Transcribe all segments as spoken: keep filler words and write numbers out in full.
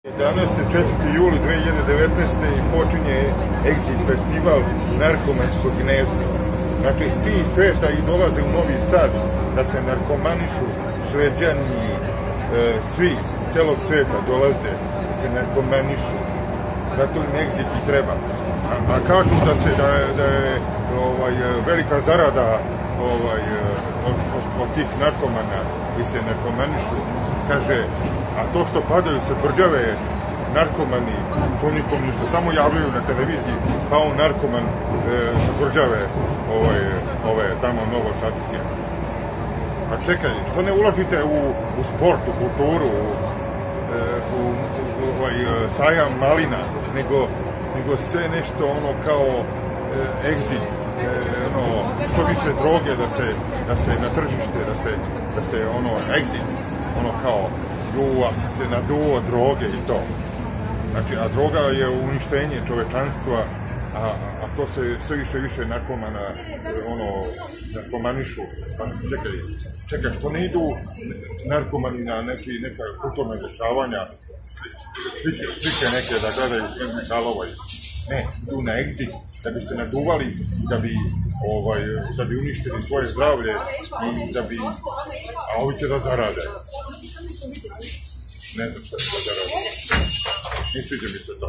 Danas je četvrti juli dve hiljade devetnaeste. i počinje Exit festival narkomanskog gnezda. Znači, svi iz sveta i dolaze u Novi Sad da se narkomanišu, Šveđani, e, svi iz celog sveta dolaze da se narkomanišu. Zato im Exit i treba. A, a kažu da, se, da, da je ovaj, velika zarada ovaj, od, od, od tih narkomana koji se narkomanišu. Kaže, a to što padaju sa tvrđave narkomani, to nikom ništa, samo javljaju na televiziji, pao narkoman e, sa tvrđave ove, ove tamo novosadske. A čekaj, što ne uložite u, u sport, u kulturu, u, e, u, u ovaj, sajam malina, nego, nego sve nešto ono kao e, Exit, e, ono, što više droge da se, da se na tržište, da se, da se ono, Exit, ono kao, ju, a sam se naduo droge i to. Znači, a droga je uništenje čovečanstva, a, a to se sve više više narkomana, ono, narkomanišu. Pa čekaj, čekaj, što ne idu narkomani na neki, neka kulturna dešavanja, slike, slike neke da gledaju Sven Mihalova. Ne, idu na Exit da bi se naduvali, da bi, ovaj, da bi uništili svoje zdravlje i da bi, a ovi će da zarade. Ne znam šta će da zarade. Ne sviđa mi se to.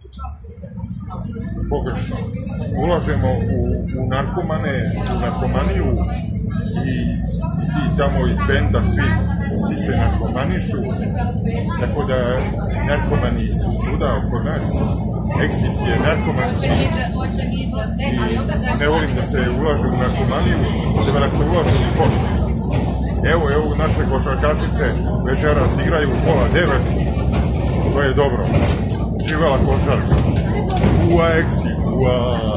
Pogrešno. Ulažemo u, u narkomane, u narkomaniju i ti tamo iz benda svi, svi se narkomanišu, tako da narkomani su svuda oko nas. Exit je narkomanski i ne volim da se ulaže u narkomaniju, treba da se ulaže u sport. Evo, evo naše košarkašice večeras igraju u pola devet, to je dobro. Živela košarka. Ua Exit, ua.